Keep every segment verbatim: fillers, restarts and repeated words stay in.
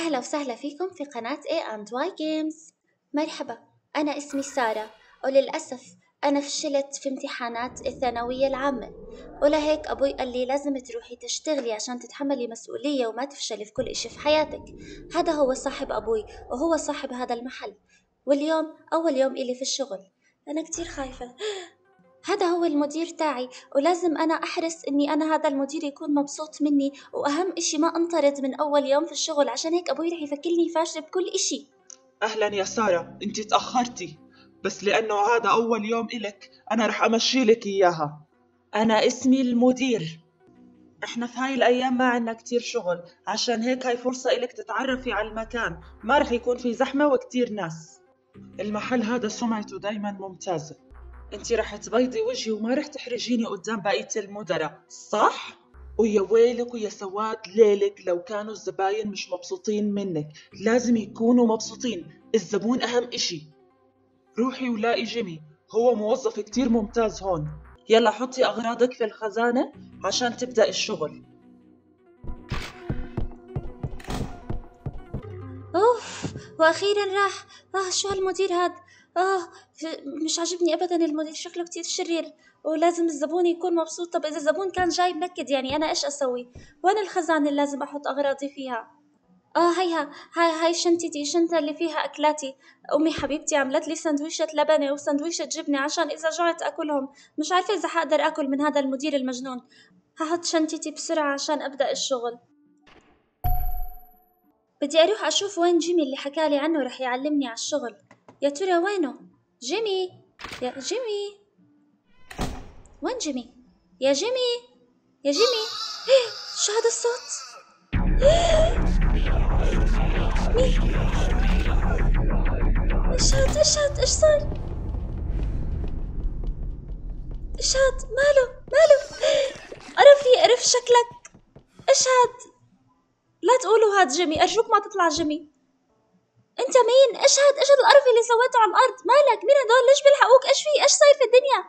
أهلا وسهلا فيكم في قناة A and Y Games. مرحبا، أنا اسمي سارة، وللأسف أنا فشلت في امتحانات الثانوية العامة، ولهيك أبوي قال لي لازم تروحي تشتغلي عشان تتحملي مسؤولية وما تفشلي في كل إشي في حياتك. هذا هو صاحب أبوي وهو صاحب هذا المحل، واليوم أول يوم إلي في الشغل. أنا كتير خايفة. هذا هو المدير تاعي، ولازم أنا أحرص إني أنا هذا المدير يكون مبسوط مني، وأهم إشي ما أنطرد من أول يوم في الشغل، عشان هيك أبوي رح يفكرني فاشلة بكل إشي. أهلا يا سارة، أنت تأخرتي، بس لأنه هذا أول يوم إلك أنا رح أمشي لك إياها. أنا اسمي المدير. إحنا في هاي الأيام ما عنا كتير شغل، عشان هيك هاي فرصة إلك تتعرفي على المكان، ما رح يكون في زحمة وكتير ناس. المحل هذا سمعته دايما ممتازة، أنت رح تبيضي وجهي وما رح تحرجيني قدام بقية المدراء، صح؟ ويا ويلك ويا سواد ليلك لو كانوا الزباين مش مبسوطين منك. لازم يكونوا مبسوطين، الزبون أهم إشي. روحي ولاقي جيمي، هو موظف كتير ممتاز هون. يلا حطي أغراضك في الخزانة عشان تبدأ الشغل. أوف، وأخيرا راح. آه شو هالمدير هاد؟ آه مش عاجبني أبدا المدير، شكله كتير شرير، ولازم الزبون يكون مبسوط. طب إذا الزبون كان جاي منكد يعني أنا إيش أسوي؟ وين الخزانة اللي لازم أحط أغراضي فيها؟ آه هيها، هاي هاي شنطتي، شنطة اللي فيها أكلاتي. أمي حبيبتي عملت لي سندويشة لبنة وسندويشة جبنة عشان إذا جعت أكلهم. مش عارفة إذا حقدر أكل من هذا المدير المجنون. هحط شنطتي بسرعة عشان أبدأ الشغل. بدي أروح أشوف وين جيمي اللي حكالي عنه رح يعلمني على الشغل. يا ترى وينه؟ جيمي، يا جيمي، وين جيمي؟ يا جيمي، يا جيمي. شو هذا الصوت؟ مين؟ إيش هاد؟ إيش هاد؟ إيش صار؟ إيش هاد؟ ماله؟ ماله؟ قرفي، قرف شكلك. إيش هاد؟ لا تقولوا هاد جيمي، أرجوك ما تطلع جيمي. أنت مين؟ إيش هاد؟ إيش هاد القرف اللي سويته على الأرض؟ مالك؟ مين هدول؟ ليش بيلحقوك؟ إيش في؟ إيش صاير في الدنيا؟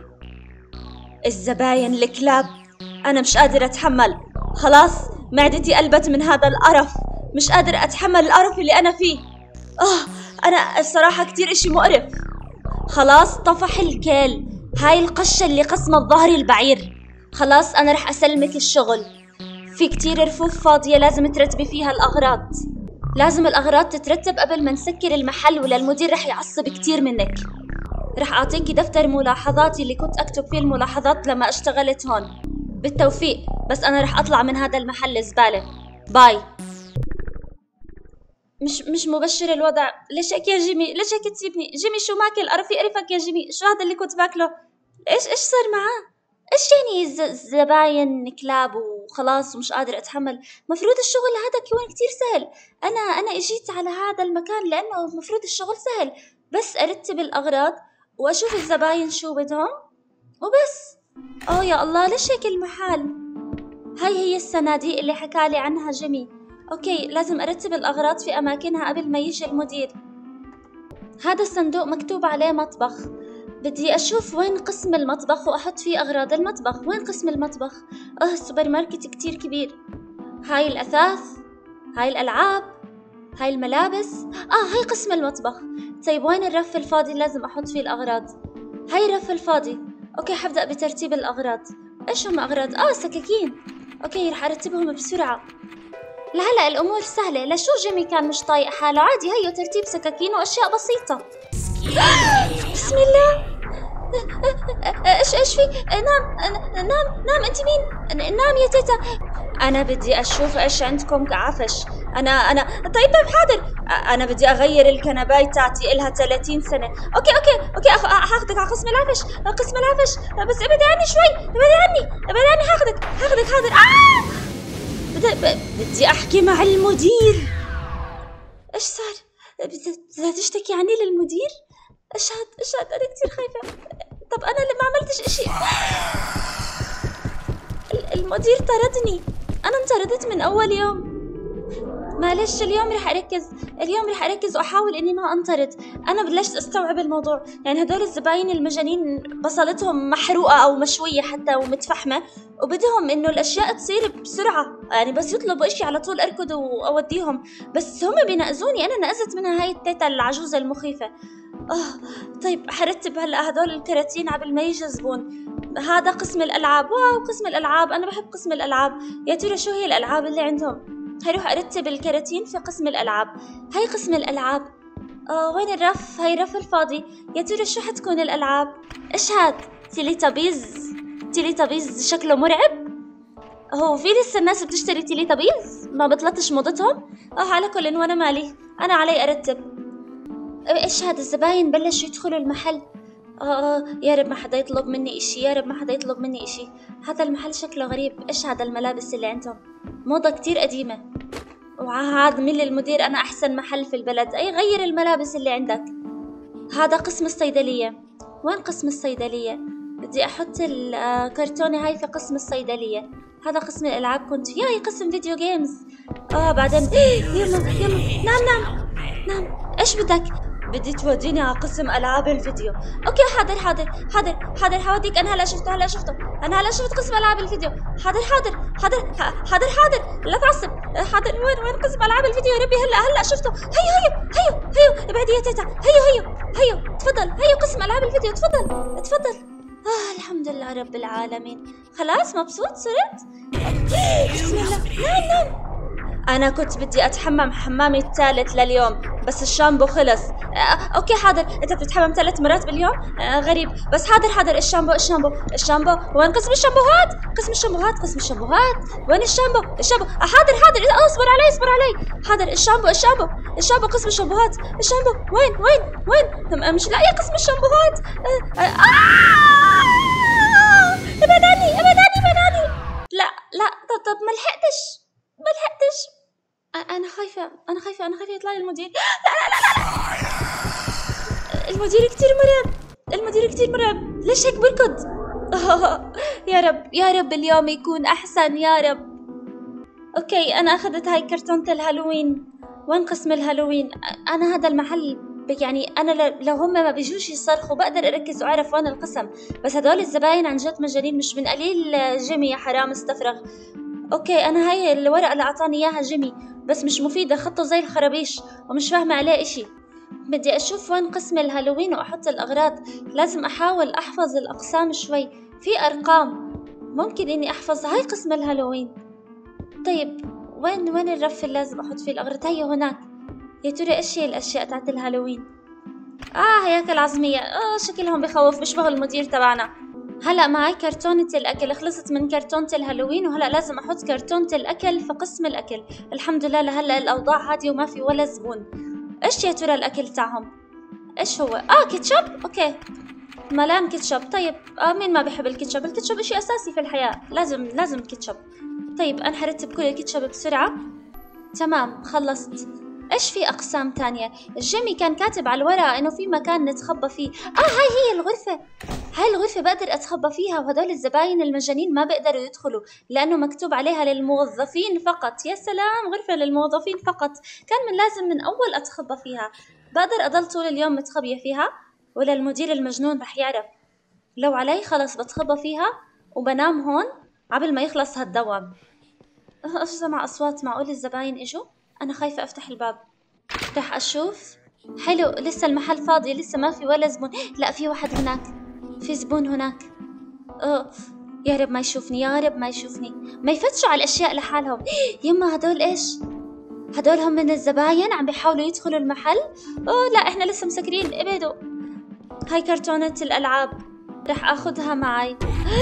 الزباين الكلاب، أنا مش قادر أتحمل. خلاص معدتي قلبت من هذا القرف، مش قادر أتحمل القرف اللي أنا فيه. آه أنا الصراحة كتير إشي مقرف. خلاص طفح الكيل، هاي القشة اللي قسمت ظهري البعير. خلاص أنا رح أسلمك الشغل. في كتير رفوف فاضية لازم ترتبي فيها الأغراض. لازم الأغراض تترتب قبل ما نسكر المحل، ولا المدير رح يعصب كتير منك. رح أعطيكي دفتر ملاحظاتي اللي كنت أكتب فيه الملاحظات لما اشتغلت هون. بالتوفيق، بس أنا رح أطلع من هذا المحل زبالة. باي. مش مش مبشر الوضع. ليش هيك يا جيمي؟ ليش هيك تسيبني؟ جيمي شو ماكل؟ قرفي قرفك يا جيمي. شو هذا اللي كنت باكله؟ ايش ايش صار معاه؟ ايش يعني زباين كلاب وخلاص ومش قادر اتحمل؟ مفروض الشغل هذا يكون كتير سهل. انا انا اجيت على هذا المكان لانه مفروض الشغل سهل، بس ارتب الاغراض واشوف الزباين شو بدهم وبس. اوه يا الله، ليش هيك المحل؟ هاي هي الصناديق اللي حكالي عنها جيمي. اوكي، لازم ارتب الاغراض في اماكنها قبل ما يجي المدير. هذا الصندوق مكتوب عليه مطبخ، بدي أشوف وين قسم المطبخ وأحط فيه أغراض المطبخ. وين قسم المطبخ؟ أه السوبر ماركت كتير كبير. هاي الأثاث، هاي الألعاب، هاي الملابس. آه هاي قسم المطبخ. طيب وين الرف الفاضي لازم أحط فيه الأغراض؟ هاي الرف الفاضي. أوكي، حبدأ بترتيب الأغراض. إيش هم أغراض؟ آه سكاكين. أوكي رح أرتبهم بسرعة. لهلأ الأمور سهلة. لشو جيمي كان مش طايق حاله؟ عادي، هيو ترتيب سكاكين وأشياء بسيطة. بسم الله. ايش ايش في؟ نام نام نام. انت مين؟ نام يا تيتا. انا بدي اشوف ايش عندكم كعفش. انا انا طيب طيب حاضر. انا بدي اغير الكنباي تاعتي الها ثلاثين سنه. اوكي اوكي اوكي هاخدك على قسم العفش. قسم العفش، بس ابعدي عني شوي. ابعدي عني ابعدي عني. هاخدك هاخدك حاضر. آه! بدي بدي احكي مع المدير. ايش صار؟ بدها تشتكي عني للمدير؟ اشهد اشهد انا كتير خايفه. طب انا اللي ما عملتش اشي. المدير طردني، انا انطردت من اول يوم. معلش اليوم رح اركز، اليوم رح اركز واحاول اني ما انطرد. انا بلشت استوعب الموضوع، يعني هدول الزباين المجانين بصلتهم محروقه او مشويه حتى ومتفحمه، وبدهم انه الاشياء تصير بسرعه، يعني بس يطلبوا اشي على طول اركض واوديهم، بس هم بينقزوني. انا نقزت منها هاي التيتا العجوزه المخيفه. اه طيب حرتب هلا هدول الكراتين قبل ما يجي زبون. هذا قسم الالعاب. واو قسم الالعاب، انا بحب قسم الالعاب. يا ترى شو هي الالعاب اللي عندهم؟ هروح ارتب الكراتين في قسم الالعاب. هاي قسم الالعاب. آه وين الرف؟ هاي الرف الفاضي. يا ترى شو حتكون الالعاب؟ ايش هاد؟ تيليتابيز. تيليتابيز شكله مرعب. هو في لسه الناس بتشتري تيليتابيز؟ ما بطلتش موضتهم؟ اه على كل وانا مالي، انا علي ارتب. ايش هاد؟ الزباين بلشوا يدخلوا المحل. آه يا رب ما حدا يطلب مني اشي، يا رب ما حدا يطلب مني اشي. هذا المحل شكله غريب. ايش هذا الملابس اللي عندهم؟ موضة كتير قديمة. وهذا من المدير، انا احسن محل في البلد، اي غير الملابس اللي عندك. هذا قسم الصيدلية. وين قسم الصيدلية؟ بدي احط الكرتونة هاي في قسم الصيدلية. هذا قسم الالعاب كنت فيه. هاي قسم فيديو جيمز. اه بعدين يلا يلا نام نام نام. ايش بدك؟ بدي توديني على قسم العاب الفيديو. اوكي حاضر حاضر حاضر حاضر حوديك. انا هلا شفته هلا شفته انا هلا شفت قسم العاب الفيديو. حاضر حاضر حاضر حاضر حاضر لا تعصب. حاضر. وين وين قسم العاب الفيديو يا ربي؟ هلا هلا شفته. هيو هيو هيو هيو ابعدي يا تيتا. هيو هيو هيو تفضل. هيو قسم العاب الفيديو. تفضل تفضل. آه الحمد لله رب العالمين. خلاص مبسوط صرت؟ بسم الله. نام نام. أنا كنت بدي أتحمم حمامي الثالث لليوم بس الشامبو خلص. آه، أوكي حاضر. أنت بتتحمم ثلاث مرات باليوم؟ آه، غريب. بس حاضر حاضر. الشامبو الشامبو الشامبو. وين قسم الشامبوهات؟ قسم الشامبوهات قسم الشامبوهات. وين الشامبو الشامبو؟ آه، حاضر حاضر. آه، اصبر علي اصبر علي. حاضر. الشامبو الشامبو الشامبو قسم الشامبوهات. الشامبو وين وين وين؟ مش لاقية قسم الشامبوهات. آه، آه، آه، ابعد عني ابعد عني ابعد عني. لا لا طب طب ما لحقتش ما لحقتش. أنا خايفة أنا خايفة أنا خايفة يطلع لي المدير. لا لا لا لا. المدير كتير مرعب. المدير كتير مرعب. ليش هيك بركض؟ يا رب يا رب اليوم يكون أحسن يا رب. أوكي أنا أخذت هاي كرتونة الهالوين. وين قسم الهالوين؟ أنا هذا المحل يعني أنا لو هم ما بيجوش يصرخوا بقدر أركز وأعرف وين القسم، بس هدول الزباين عن جد مجانين. مش من قليل جيمي يا حرام استفرغ. اوكي انا هاي الورقه اللي اعطاني اياها جيمي بس مش مفيده، خطه زي الخرابيش ومش فاهمه عليه اشي. بدي اشوف وين قسم الهالوين واحط الاغراض. لازم احاول احفظ الاقسام شوي. في ارقام ممكن اني احفظها. هاي قسم الهالوين. طيب وين وين الرف اللي لازم احط فيه الاغراض؟ هي هناك. يا ترى ايش هي الاشياء تاعت الهالوين؟ اه هياكل عظميه. اه شكلهم بخوف بيشبهوا المدير تبعنا. هلا معي كرتونة الأكل. خلصت من كرتونة الهالوين وهلا لازم أحط كرتونة الأكل في قسم الأكل. الحمد لله لهلا الأوضاع هادية وما في ولا زبون. إيش يا ترى الأكل تاعهم؟ إيش هو؟ آه كيتشب. أوكي ملان كيتشب. طيب آه مين ما بيحب الكيتشب؟ الكيتشب إشي أساسي في الحياة. لازم لازم كيتشب. طيب أنا حرتب كل الكيتشب بسرعة. تمام خلصت. ايش في اقسام تانية؟ جيمي كان كاتب على الورقة انه في مكان نتخبى فيه. اه هاي هي الغرفة. هاي الغرفة بقدر اتخبى فيها وهدول الزباين المجانين ما بيقدروا يدخلوا لانه مكتوب عليها للموظفين فقط. يا سلام غرفة للموظفين فقط. كان من لازم من اول اتخبى فيها. بقدر اضل طول اليوم متخبية فيها ولا المدير المجنون رح يعرف؟ لو علي خلص بتخبى فيها وبنام هون قبل ما يخلص هالدوام. اه سمع اصوات. معقول الزباين اجوا؟ أنا خايفة أفتح الباب. رح أشوف. حلو لسه المحل فاضي لسه ما في ولا زبون. لا في واحد هناك. في زبون هناك. أوه. يا رب ما يشوفني يا رب ما يشوفني. ما يفتشوا على الأشياء لحالهم. يما هدول إيش؟ هدول هم من الزباين عم بيحاولوا يدخلوا المحل. أوه لا إحنا لسه مسكرين. ابعدوا. هاي كرتونة الألعاب رح أخذها معي.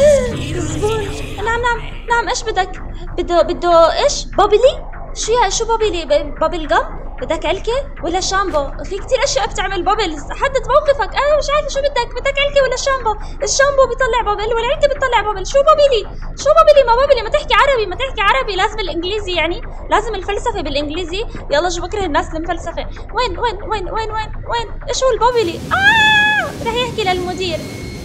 زبون. نعم نعم نعم. إيش بدك؟ بده بده إيش؟ بابلي؟ شو يا شو بابلي؟ بابل جم؟ بدك علكة ولا شامبو؟ في كتير اشياء بتعمل بابلز. حدد موقفك. انا مش عارفه شو بدك. بدك علكة ولا شامبو؟ الشامبو بيطلع بابل والعلكة بتطلع بابل. شو بابلي؟ شو بابلي؟ ما بابلي. ما تحكي عربي ما تحكي عربي. لازم الانجليزي يعني لازم الفلسفه بالانجليزي. يلا شو بكره الناس المفلسفه. وين وين وين وين وين وين ايش هو البابلي؟ اه رح يحكي للمدير.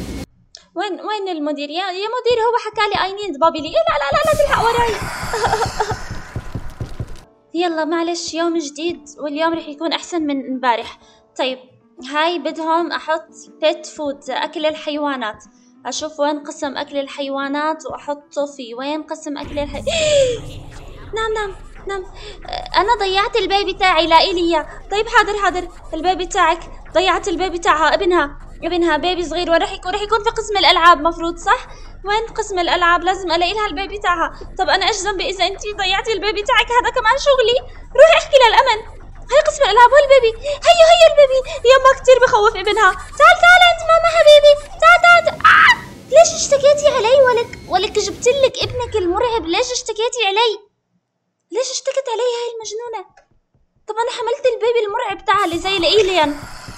وين وين المدير؟ يا يا مدير هو حكى لي اي نيد بابلي. لا لا لا لا تلحق وراي. يلا معلش، يوم جديد واليوم رح يكون أحسن من امبارح. طيب هاي بدهم أحط بيت فود، أكل الحيوانات. أشوف وين قسم أكل الحيوانات وأحطه في وين قسم أكل الحي... نعم نعم نعم. أنا ضيعت البيبي تاعي، لاقي لي إياه. طيب حاضر حاضر، البيبي تاعك ضيعت البيبي تاعها، ابنها ابنها بيبي صغير، ورح يكون رح يكون في قسم الألعاب مفروض، صح؟ وين قسم الألعاب؟ لازم ألاقي لها البيبي تاعها. طب أنا إيش ذنبي إذا أنتي ضيعتي البيبي تاعك؟ هذا كمان شغلي. روحي احكي للأمن. هاي قسم الألعاب والبيبي، هيو هيو البيبي. يما كتير بخوف ابنها. تعال تعال أنت ماما حبيبي، تعال تعال. آه! ليش اشتكيتي علي؟ ولك ولك جبتلك ابنك المرعب، ليش اشتكيتي علي؟ ليش اشتكت علي هاي المجنونة؟ طب أنا حملت البيبي المرعب تاعها اللي زي الإيليان.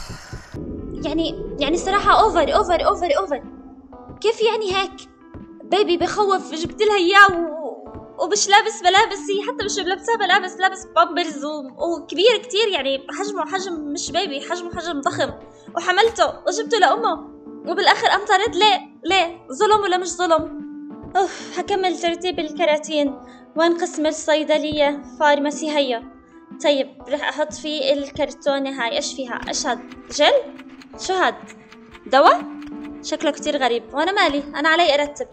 يعني يعني صراحة أوفر أوفر أوفر أوفر. كيف يعني هيك؟ بيبي بخوف جبت لها إياه و... ومش لابس ملابس، هي حتى مش لابسة ملابس، لابس بامبرز و... وكبير كتير، يعني حجمه حجم مش بيبي، حجمه حجم ضخم، وحملته وجبته لأمه وبالآخر أمطرت. ليه؟ ليه؟ ظلم ولا مش ظلم؟ أوف، هكمل ترتيب الكراتين. وين قسم الصيدلية؟ فارماسي هيا. طيب رح أحط فيه الكرتونة هاي. إيش فيها؟ إيش هاد؟ جل؟ شو هاد؟ دواء؟ شكله كتير غريب، وأنا مالي، أنا علي أرتب.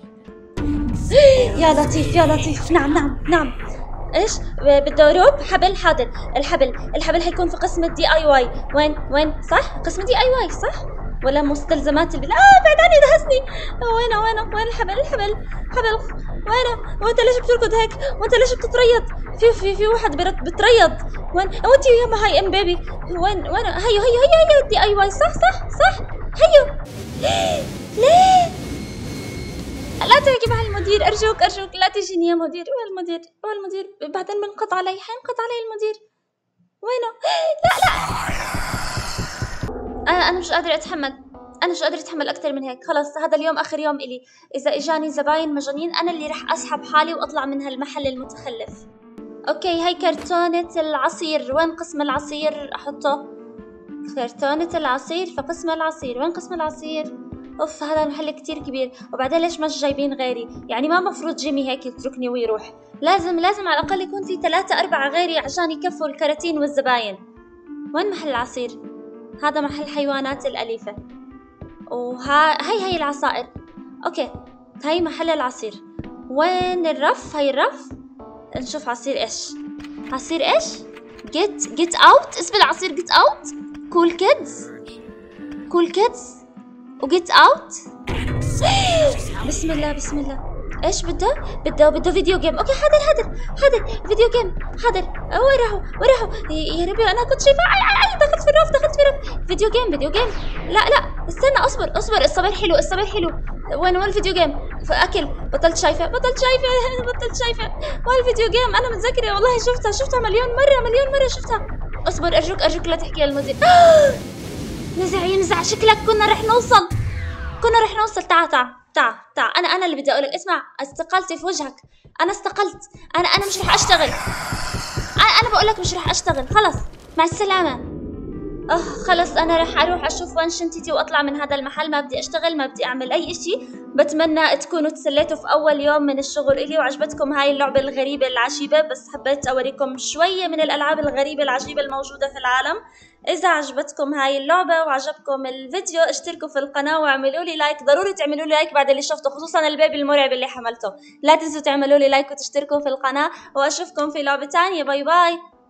يا لطيف يا لطيف. نعم نعم نعم. إيش؟ بده روب؟ حبل؟ حاضر. الحبل الحبل حيكون في قسم الدي آي واي. وين وين؟ صح؟ قسم دي آي واي صح؟ ولا مستلزمات البيت؟ آه بعد عني دهسني. وينه وينه؟ وين الحبل؟ الحبل حبل وينه؟ وانت ليش بتركض هيك؟ وانت ليش بتتريض؟ في في في واحد بتريض. وين وانت يما؟ هاي ام بيبي. وين وين؟ هيو هيو هيو هيو الدي اي واي. صح صح صح. هيو. ليه؟ لا تحكي مع المدير، ارجوك ارجوك لا تجيني يا مدير. وين المدير؟ وين المدير؟ بعدين بنقطع علي، حينقطع علي المدير. وينه؟ لا لا. انا انا مش قادرة اتحمل، انا مش قادرة اتحمل اكثر من هيك. خلص هذا اليوم اخر يوم الي. اذا اجاني زباين مجانين انا اللي رح اسحب حالي واطلع من هالمحل المتخلف. اوكي هاي كرتونة العصير. وين قسم العصير احطه؟ كرتونة العصير في قسم العصير. وين قسم العصير؟ اوف هذا المحل كتير كبير، وبعدين ليش مش جايبين غيري؟ يعني ما مفروض جيمي هيك يتركني ويروح، لازم لازم على الاقل يكون في ثلاثة أربعة غيري عشان يكفوا الكراتين والزباين. وين محل العصير؟ هذا محل حيوانات الأليفة. وها هي هي العصائر. اوكي هاي محل العصير. وين الرف؟ هاي الرف. نشوف عصير ايش؟ عصير ايش؟ جيت جيت اوت. اسم العصير جيت اوت. كول كيدز كول كيدز وجيت اوت. بسم الله بسم الله. ايش بده؟ بده بده فيديو جيم. اوكي حاضر حاضر حاضر فيديو جيم حاضر. وين راحوا وين راحوا؟ يا ربي انا كنت شايفه. اي اي اي دخلت في الرف دخلت في الرف. فيديو جيم فيديو جيم. لا لا استنى اصبر اصبر. الصبر حلو الصبر حلو. وين وين الفيديو جيم؟ اكل. بطلت شايفه بطلت شايفه بطلت شايفه. وين الفيديو جيم؟ انا متذكره والله شفتها شفتها مليون مره مليون مره شفتها. اصبر ارجوك ارجوك لا تحكي للمدير. نزع ينزع. شكلك كنا رح نوصل كنا رح نوصل. تعا تعا تعا تعا. انا انا اللي بدي اقولك. اسمع استقالتي في وجهك. انا استقلت. انا انا مش رح اشتغل. انا انا بقولك مش رح اشتغل. خلص مع السلامه. اه خلص انا رح اروح اشوف وين شنطتي واطلع من هذا المحل. ما بدي اشتغل ما بدي اعمل اي اشي. بتمنى تكونوا تسليتوا في اول يوم من الشغل الي وعجبتكم هاي اللعبة الغريبة العجيبة. بس حبيت اوريكم شوية من الالعاب الغريبة العجيبة الموجودة في العالم. اذا عجبتكم هاي اللعبة وعجبكم الفيديو اشتركوا في القناة واعملوا لي لايك. ضروري تعملوا لي لايك بعد اللي شفته، خصوصا البيبي المرعب اللي حملته. لا تنسوا تعملوا لي لايك وتشتركوا في القناة، واشوفكم في لعبة تانية. باي باي.